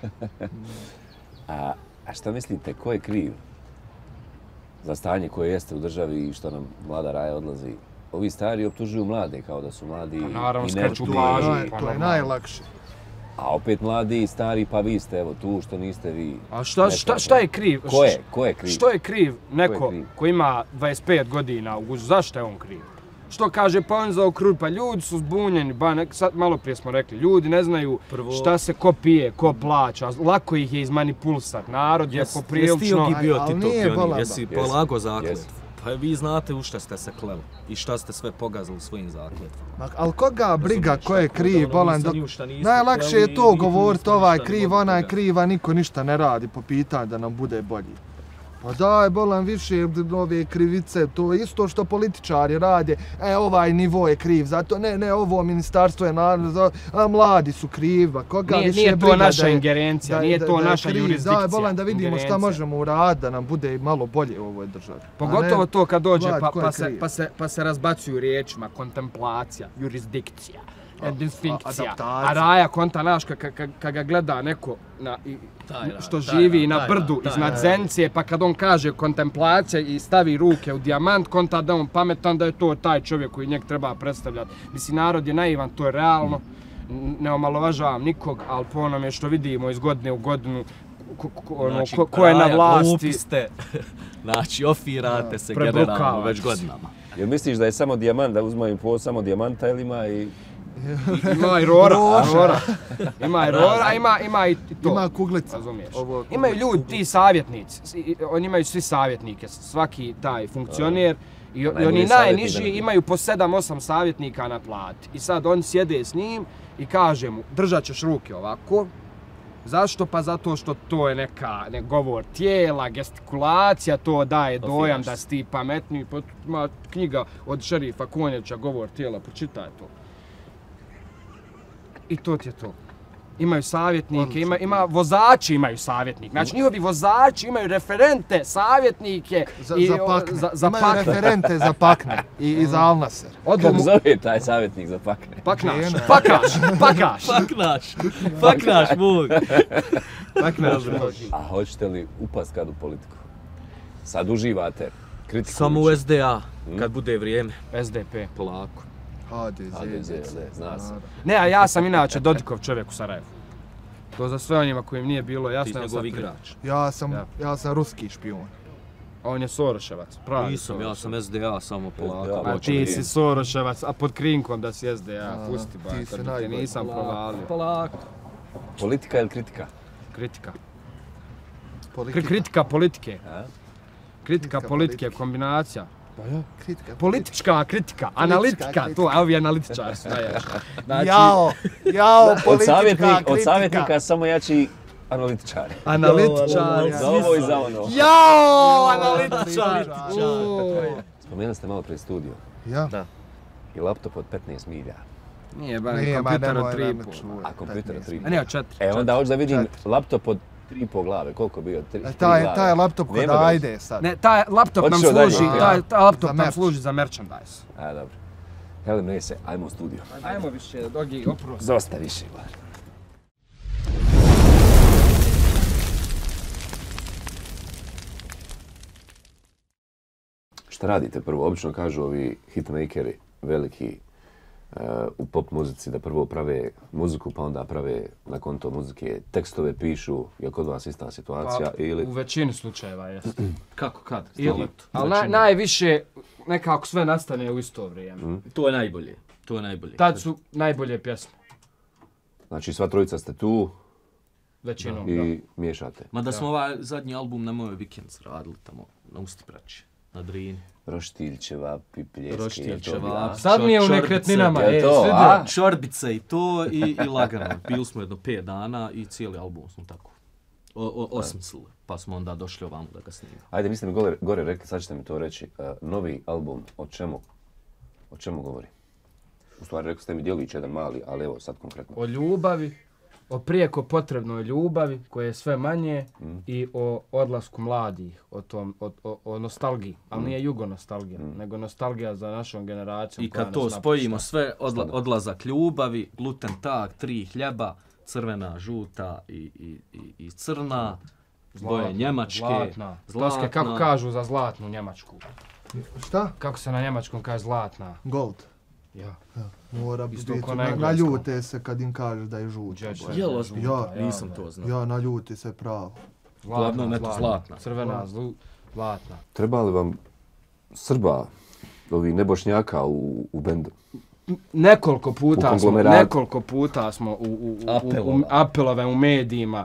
[SPEAKER 4] A šta mislite, ko je kriv za stanje koje jeste u državi i što nam mlada Raja odlazi? Ovi stari optužuju mlade kao da su mladi i
[SPEAKER 3] skreću pažnju.
[SPEAKER 1] To je najlakše.
[SPEAKER 4] A opet mladi i stari, pa vi ste evo tu što niste vi.
[SPEAKER 3] A šta je kriv?
[SPEAKER 4] Ko je kriv?
[SPEAKER 3] Što je kriv neko ko ima 25 godina u gužu? Zašto je on kriv? Što kaže, pa on zaokruži, pa ljudi su zbunjeni, sad malo prije smo rekli, ljudi ne znaju šta se ko pije, ko plaća, lako ih je izmanipulisat, narod je poprilično...
[SPEAKER 2] Jesi ti bio ti to pionir, jesi polago zakletvu. Pa vi znate u šta ste se kleli i šta ste sve pogazili svojim zakletvama.
[SPEAKER 1] Ali koga briga ko je kriv, bolan, najlakše je to govoriti, ovaj kriv, onaj kriv, a niko ništa ne radi po pitanju da nam bude bolji. Pa daj, bolan, više ove krivice, to je isto što političari rade, ovaj nivo je kriv, zato ne, ovo ministarstvo je a mladi su krivi, koga više briga da je...
[SPEAKER 3] Nije to naša ingerencija, nije to naša jurisdikcija.
[SPEAKER 1] Daj, bolan, da vidimo šta možemo uraditi da nam bude malo bolje u ovoj državi.
[SPEAKER 3] Pogotovo to kad dođe pa se razbacuju riječima, kontemplacija, jurisdikcija. Distinkcija. A Raja konta naš kad ga gleda neko što živi na brdu iznad Zenice, pa kad on kaže kontemplacija i stavi ruke u dijamant, konta da on pametan da je to taj čovjek koji njeg treba predstavljati. Mislim, narod je naivan, to je realno, ne omalovažavam nikog, ali po onome što vidimo iz godine u godinu, ko je na vlasti...
[SPEAKER 2] Znači, ofirate se generalno već godinama.
[SPEAKER 4] Jel misliš da je samo dijamant, da uzmaju samo dijamanta ili ima i...
[SPEAKER 3] Ima i rora, ima i to.
[SPEAKER 1] Ima kuglica.
[SPEAKER 3] Imaju ljudi, ti savjetnici, oni imaju svi savjetnike, svaki taj funkcioner i oni najniži imaju po 7-8 savjetnika na plati. I sad oni sjede s njim i kaže mu, držat ćeš ruke ovako. Zašto? Pa zato što to je nek govor tijela, gestikulacija, to daje dojam da si ti pametniji. Ima knjiga od šerifa Konjevića, govor tijela, pročitaj to. I to ti je to. Imaju savjetnike, vozači imaju savjetnike. Znači njihovi vozači imaju referente, savjetnike
[SPEAKER 1] za pakne. Imaju referente za pakne i za Alnaser.
[SPEAKER 4] Kako zove taj savjetnik za pakne?
[SPEAKER 2] Paknaš, Bog.
[SPEAKER 4] A hoćete li upast kad u politiku? Sad uživate kritiku?
[SPEAKER 2] Samo u SDA, kad bude vrijeme.
[SPEAKER 3] SDP.
[SPEAKER 2] Polako.
[SPEAKER 4] HDZ, zna se.
[SPEAKER 3] Ne, a ja sam inače Dodikov čovjek u Sarajevu. To za sve onima kojim nije bilo jasno.
[SPEAKER 2] Ti si njegov igrač.
[SPEAKER 1] Ja sam ruski špijun.
[SPEAKER 3] On je Soroševac, pravi.
[SPEAKER 2] Nisam, ja sam SDA, samo polako.
[SPEAKER 3] A ti si Soroševac, a pod krinkom da si SDA, pusti ba, te nisam provalio.
[SPEAKER 2] Polako.
[SPEAKER 4] Politika ili kritika?
[SPEAKER 3] Kritika. Kritika politike. Kritika politike, kombinacija. Politička kritika, analitika, to, a ovi analitičari su najjači.
[SPEAKER 1] Jao, politička kritika.
[SPEAKER 4] Od savjetnika samo jači analitičari.
[SPEAKER 3] Analitičari.
[SPEAKER 4] Za ovo i za ono.
[SPEAKER 3] Jao, analitičari.
[SPEAKER 4] Spomenuli ste malo prije studio.
[SPEAKER 1] Ja?
[SPEAKER 2] Da.
[SPEAKER 4] I laptop od 15 milja.
[SPEAKER 3] Nije, kompjuter od 3,5.
[SPEAKER 4] A kompjuter od 3,5.
[SPEAKER 3] A ne, od 4.
[SPEAKER 4] E, onda hoću da vidim laptop od 3,5 glave. Koliko je bio? 3 glave.
[SPEAKER 1] Taj laptop kod ajde sad.
[SPEAKER 3] Ne, taj laptop nam služi, taj laptop nam služi za merchandise.
[SPEAKER 4] A, dobro. Helim Rese, ajmo u studio.
[SPEAKER 3] Ajmo više, Dogi, oprosti.
[SPEAKER 4] Dosta više, bar. Šta radite prvo? Obično kažu ovi hitmakeri veliki u pop muzici da prvo prave muziku pa onda prave nakon to muzike tekstove pišu. Je kod vas ista situacija ili...
[SPEAKER 3] U većini slučajeva jeste.
[SPEAKER 2] Kako kad?
[SPEAKER 3] Ali najviše nekako sve nastane u isto vrijeme.
[SPEAKER 2] To je najbolje. To je najbolje.
[SPEAKER 3] Tad su najbolje pjesme.
[SPEAKER 4] Znači sva trojica ste tu
[SPEAKER 3] većinom,
[SPEAKER 4] i miješate.
[SPEAKER 2] Mada smo ovaj zadnji album na mojoj Weekends radili tamo na Ustipraći, na Drini.
[SPEAKER 4] Roštiljčeva, pipljeski.
[SPEAKER 2] Roštiljčeva.
[SPEAKER 3] Sad mi je u nekretninama.
[SPEAKER 2] Čorbice i to i lagano. Bili smo jedno 5 dana i cijeli album smo tako osmislili. Pa smo onda došli ovamo da ga snimimo.
[SPEAKER 4] Ajde, niste mi gore rekli, sad ćete mi to reći. Novi album, o čemu govori? U stvari rekli ste mi djelić jedan mali, ali evo sad konkretno.
[SPEAKER 3] O ljubavi, o prijeko potrebnoj ljubavi koje je sve manje i o odlasku mladih, o nostalgiji, ali nije jugo nostalgija, nego nostalgija za našom generacijom.
[SPEAKER 2] I kad to spojimo sve, odlazak ljubavi, gluten tag, 3 hljeba, crvena, žuta i crna, boje njemačke,
[SPEAKER 3] zlatna. Kako kažu za zlatnu njemačku?
[SPEAKER 1] Šta?
[SPEAKER 3] Kako se na njemačkom kaže zlatna?
[SPEAKER 1] Gold.
[SPEAKER 3] Ja.
[SPEAKER 1] Mora biti, naljute se kad im kažeš da je žuta.
[SPEAKER 2] Jel ozbiljno? Nisam to znao.
[SPEAKER 1] Ja, naljuti se pravo.
[SPEAKER 2] Zlatna.
[SPEAKER 3] Crvena, zlatna.
[SPEAKER 4] Treba li vam Srba, ovi nebošnjaka u bendu?
[SPEAKER 3] Nekoliko puta smo u apelove u medijima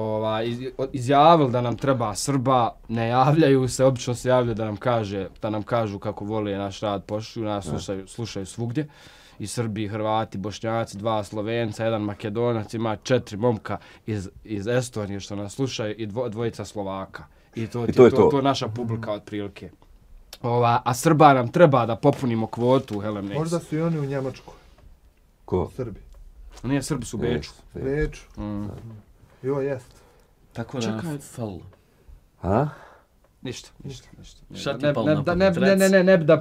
[SPEAKER 3] izjavili da nam treba Srba, ne javljaju se, obično se javljaju da nam kažu kako vole naš rad, poštuju nas, slušaju svugdje. I Srbi, Hrvati, Bošnjaci, 2 Slovenca, 1 Makedonac, ima 4 momka iz Estonije što nas slušaju i 2 Slovaka. I to je naša publika otprilike. A Srba nam treba da popunimo kvotu u Helim Rese.
[SPEAKER 1] Možda su i oni u Njemačkoj.
[SPEAKER 4] Ko?
[SPEAKER 1] Srbi.
[SPEAKER 3] Nije, Srbi su u Beču.
[SPEAKER 1] Beču. Jo, jest.
[SPEAKER 2] Tako da falilo.
[SPEAKER 4] A?
[SPEAKER 3] Ništa.
[SPEAKER 2] Šta ti palo na pamet?
[SPEAKER 3] Ne bi da...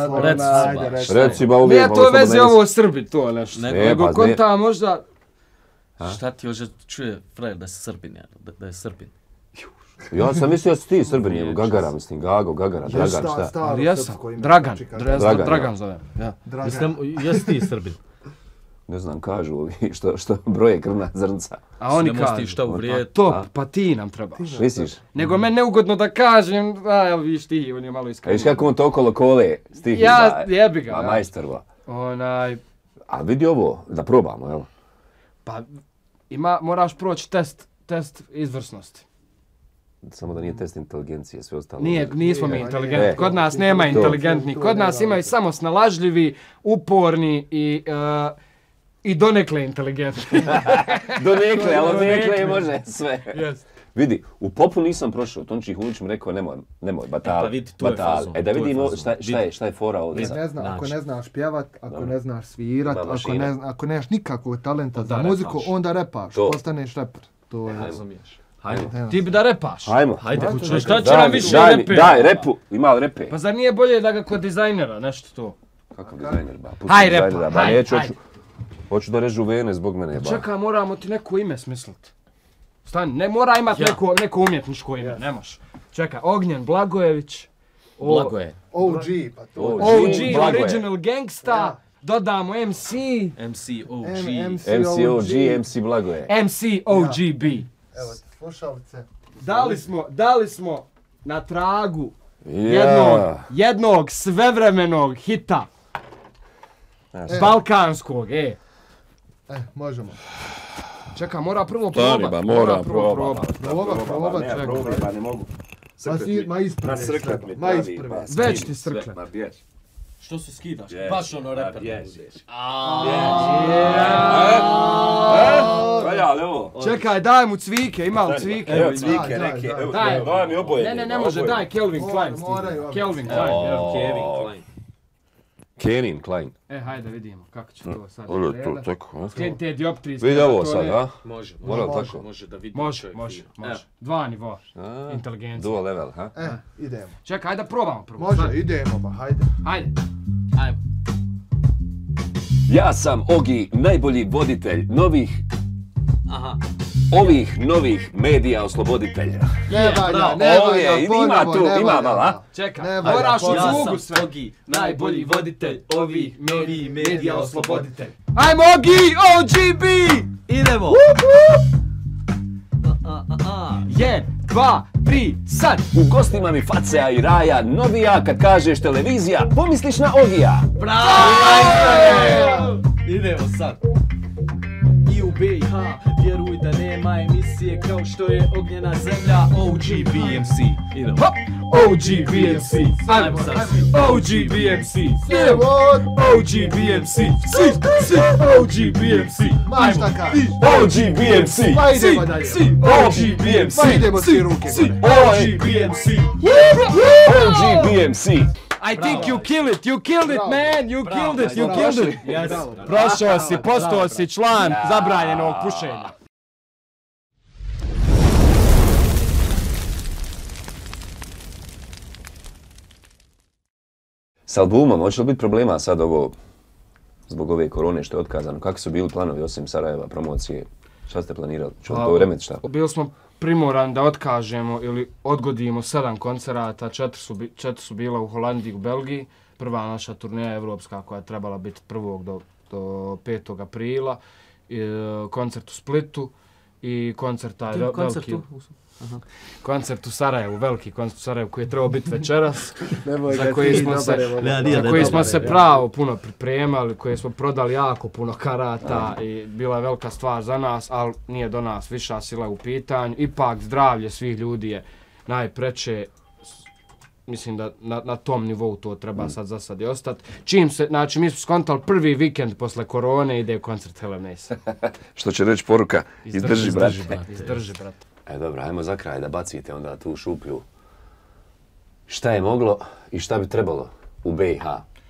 [SPEAKER 4] Reci ba uvijek.
[SPEAKER 3] Nije to veze ovo Srbi, to nešto. Nego konta možda...
[SPEAKER 2] Šta ti još čuje frajer da je Srbin, da je Srbin?
[SPEAKER 4] Ja sam mislio da si ti Srbin, Gagara, mislim, Gagara, Dragan, šta?
[SPEAKER 3] Ali jesam, Dragan zovem.
[SPEAKER 2] Jesi ti Srbin?
[SPEAKER 4] Ne znam, kažu ovi što broje krvna zrnca.
[SPEAKER 3] A oni kažu, to pa ti nam trebaš.
[SPEAKER 4] Misliš?
[SPEAKER 3] Nego meni neugodno da kažem, evo viš ti, on je malo iskrenio.
[SPEAKER 4] Viš kako on to okolo kole stihi.
[SPEAKER 3] Ja, jebi ga.
[SPEAKER 4] Majstorva.
[SPEAKER 3] A
[SPEAKER 4] vidi ovo, da probamo, evo.
[SPEAKER 3] Pa, moraš proći test izvrsnosti.
[SPEAKER 4] Samo da nije test inteligencije, sve ostalo.
[SPEAKER 3] Nismo mi inteligentni. Kod nas nema inteligentnih. Kod nas imaju samo snalažljivi, uporni i donekle inteligentni.
[SPEAKER 4] Donekle, ali donekle može sve. Vidi, u popu nisam prošao, Tonči Hunić mi rekao nemoj, batal. Da vidimo šta je fora ovdje.
[SPEAKER 1] Ako ne znaš pjevat, ako ne znaš svirat, ako nemaš nikakvog talenta za muziku, onda repaš, postaneš reper. To je...
[SPEAKER 3] Ti bi da repaš.
[SPEAKER 4] Hajde.
[SPEAKER 3] Šta će nam više repe?
[SPEAKER 4] Daj, repu, ima li repe?
[SPEAKER 3] Pa zar nije bolje da ga kod dizajnera nešto to?
[SPEAKER 4] Kakav dizajner, ba?
[SPEAKER 3] Haj repa, haj.
[SPEAKER 4] Hoću da režu vene zbog mene, ba.
[SPEAKER 3] Čekaj, moramo ti neko ime smisliti. Stani, ne mora imati neko umjetničko ime, ne moš. Čekaj, Ognjen Blagojević.
[SPEAKER 2] Blagoje.
[SPEAKER 1] OG, pa to.
[SPEAKER 3] OG, Original Gangsta. Dodamo MC.
[SPEAKER 2] MC OG.
[SPEAKER 4] MC Blagoje.
[SPEAKER 3] MC OGB.
[SPEAKER 1] Evo, slušalice.
[SPEAKER 3] Dali smo na tragu jednog svevremenog hita. Balkanskog,
[SPEAKER 1] Možemo.
[SPEAKER 3] Čekaj, mora prvo probat.
[SPEAKER 4] Mora probat.
[SPEAKER 1] Probat, čekaj.
[SPEAKER 4] Ne mogu.
[SPEAKER 1] Ma isprve.
[SPEAKER 3] Već ti srkle.
[SPEAKER 2] Što se skidaš? Baš ono reper.
[SPEAKER 4] Valja li ovo?
[SPEAKER 3] Čekaj, daj mu cvike, ima li cvike?
[SPEAKER 4] Evo cvike, neke. Daj mi oboje.
[SPEAKER 3] Ne može, daj Kelvin Klein. Kelvin Klein.
[SPEAKER 4] Kenin Klein.
[SPEAKER 3] Hajde vidimo kako će to sad.
[SPEAKER 4] Ovo je to tako.
[SPEAKER 3] Skljen te dioptrije.
[SPEAKER 4] Vidi ovo sad, a?
[SPEAKER 2] Može da vidi.
[SPEAKER 3] Može. Dva nivoa. Inteligencija.
[SPEAKER 4] Dual level, ha?
[SPEAKER 1] Idemo.
[SPEAKER 3] Čekaj, hajde probamo prvo.
[SPEAKER 1] Može, idemo ba, hajde.
[SPEAKER 3] Ajde.
[SPEAKER 4] Ja sam Ogi, najbolji voditelj ovih novih medija osloboditelja.
[SPEAKER 1] Ne valja,
[SPEAKER 4] ima malo.
[SPEAKER 3] Čekaj, moraš u zvugu sve.
[SPEAKER 2] Ogi, najbolji voditelj ovih novih medija osloboditelj.
[SPEAKER 3] Ajmo Ogi, OGB!
[SPEAKER 2] Idemo!
[SPEAKER 3] 1, 2, 3, sad!
[SPEAKER 4] U gostima mi Facea i Raja, novija kad kažeš televizija, pomisliš na Ogija.
[SPEAKER 2] Bravo! Idemo sad. I u BiH, vjeruj da nema emisije kao što je Ognjena zemlja. OG BMC. Idemo.
[SPEAKER 3] OG BMC.
[SPEAKER 2] Ajmo sad svi.
[SPEAKER 3] OG BMC. OG BMC. OG BMC.
[SPEAKER 1] Mašta ka.
[SPEAKER 4] OG BMC.
[SPEAKER 1] Pa idemo dalje.
[SPEAKER 4] OG BMC.
[SPEAKER 1] Pa idemo svi ruke.
[SPEAKER 3] OG BMC.
[SPEAKER 4] OG BMC.
[SPEAKER 3] I think you killed it, man! You killed it! Yes. Prošao si, postao si član zabranjenog pušenja.
[SPEAKER 4] S albumom, hoće li biti problema sad ovo, zbog ove korone što je otkazano? Kakvi su bili planovi osim Sarajeva, promocije? Šta ste planirali? Ču to vremeti šta?
[SPEAKER 3] Bili smo primoran da otkažemo ili odgodimo 7 koncerata, 4 su bila u Holandiji, u Belgiji. Prva naša turneja evropska koja je trebala biti 1. do 5. aprila. Koncert u Splitu i koncert u Sarajevu, veliki koncert u Sarajevu koji je trebao biti večeras, za koji smo se pravo puno pripremali, koje smo prodali jako puno karata i bila je velika stvar za nas, ali nije do nas viša sila u pitanju. Ipak zdravlje svih ljudi je najpreče, mislim da na tom nivou to treba sad za sad i ostati. Znači mi smo skontali prvi vikend posle korone ide koncert Hell Nace.
[SPEAKER 4] Što će reći poruka, izdrži brate.
[SPEAKER 3] Izdrži brate.
[SPEAKER 4] Dobro, ajmo za kraj da bacite onda tu šuplju. Šta je moglo i šta bi trebalo u BiH?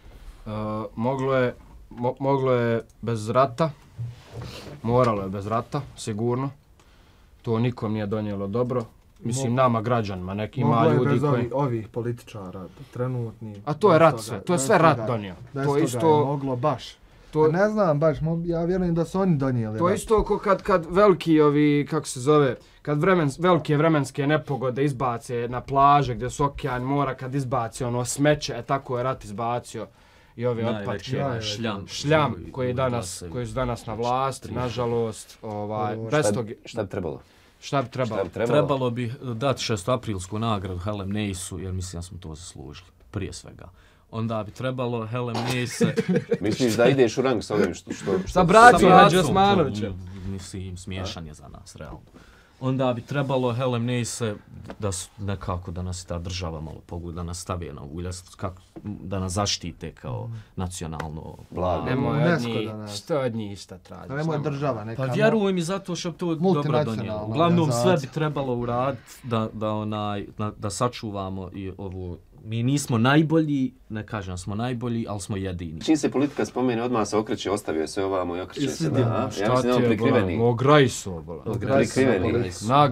[SPEAKER 3] Moglo je bez rata, moralo je bez rata, sigurno. To nikom nije donijelo dobro. Mislim, nama građanima, ima ljudi koji...
[SPEAKER 1] Bez ovih političara, trenutni...
[SPEAKER 3] A to je rat sve, to je sve rat donio.
[SPEAKER 1] To isto... moglo baš. Ne znam baš, ja vjerujem da su oni donijeli.
[SPEAKER 3] To je isto kad veliki ovi, kako se zove, kad velike vremenske nepogode izbace na plaže gdje su okean, mora, kad izbaci ono smeće, tako je rat izbacio i ove otpadke. Šljam koji su danas na vlasti, nažalost.
[SPEAKER 4] Šta bi trebalo?
[SPEAKER 3] Šta bi trebalo?
[SPEAKER 2] Trebalo bi dati 6. aprilsku nagradu Hell Nace-u, jer mislim da smo to zaslužili, prije svega. Onda bi trebalo Hell Nace...
[SPEAKER 4] Misliš da ideš u rang s ovim što...
[SPEAKER 3] Sa braćom Hadži Osmanovićem.
[SPEAKER 2] Mislim, smiješan je za nas, realno. Onda bi trebalo Hell Nace nekako da nas ta država malo poguda, da nas stavije na uljast, da nas zaštite kao nacionalno blago.
[SPEAKER 3] Nemoj od njih, što od njih šta traži.
[SPEAKER 1] Nemoj država neka...
[SPEAKER 2] Pa vjeruj mi zato što to dobro donijelo. Uglavnom sve bi trebalo uraditi da sačuvamo i ovu... Mi nismo najbolji, ne kažem da smo najbolji, ali smo jedini.
[SPEAKER 4] Čim se politika spomene, odmah se okreće, ostavio se ovamo i okreće se da... Ja mislim da je on prikriveni.
[SPEAKER 3] Ograjso, bola.
[SPEAKER 4] Prikriveni.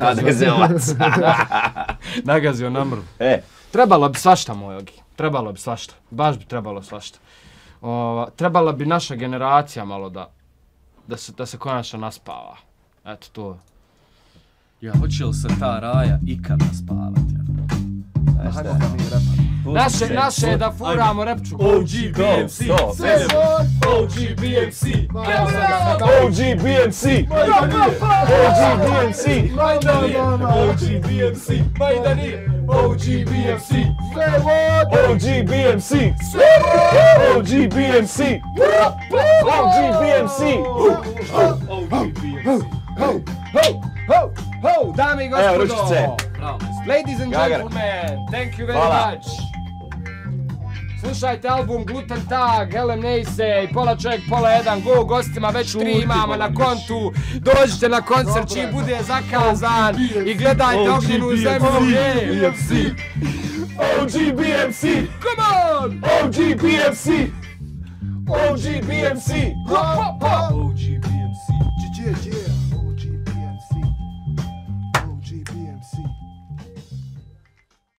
[SPEAKER 3] Nagazio na mrvu. Trebalo bi svašta, moj Ogi. Trebalo bi svašta. Baš bi trebalo svašta. Trebala bi naša generacija malo da se konačno naspava. Eto to.
[SPEAKER 2] Ja, hoće li se ta Raja ikad naspavati?
[SPEAKER 3] Naše je da furamo repču.
[SPEAKER 2] OG BMC. OG BMC.
[SPEAKER 4] OG BMC. OG BMC.
[SPEAKER 2] OG BMC. OG BMC.
[SPEAKER 4] OG BMC. OG BMC. OG BMC.
[SPEAKER 3] Ho, dame i gospodo.
[SPEAKER 4] Evo, ručice.
[SPEAKER 3] Ladies and gentlemen, thank you very much. slušajte album Gluten Tag, Helen Neise i Pola čovjek, pola jedan, go, gostima već 3 imamo na kontu, dođite na koncert čiji bude zakazan i gledajte Ognjenu zemlju,
[SPEAKER 4] BMC! OG BMC!
[SPEAKER 3] Come on!
[SPEAKER 4] OG BMC! OG BMC!
[SPEAKER 1] OG BMC!